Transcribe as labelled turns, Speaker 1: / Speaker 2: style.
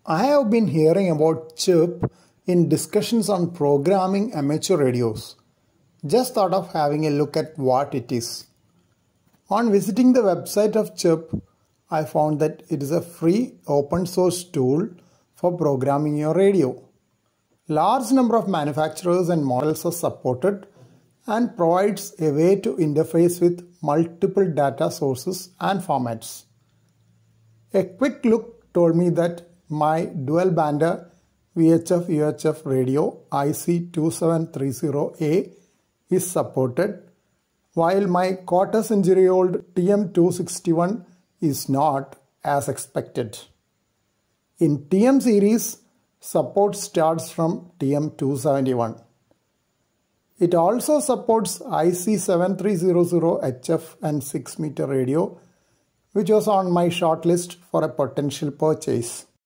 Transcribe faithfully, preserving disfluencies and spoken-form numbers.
Speaker 1: I have been hearing about CHIRP in discussions on programming amateur radios. Just thought of having a look at what it is. On visiting the website of CHIRP, I found that it is a free open source tool for programming your radio. Large number of manufacturers and models are supported and provides a way to interface with multiple data sources and formats. A quick look told me that my dual bander V H F U H F radio I C two seven three zero A is supported, while my quarter century old T M two sixty-one is not, as expected. In T M series, support starts from T M two seventy-one. It also supports I C seven three zero zero H F and six meter radio, which was on my shortlist for a potential purchase.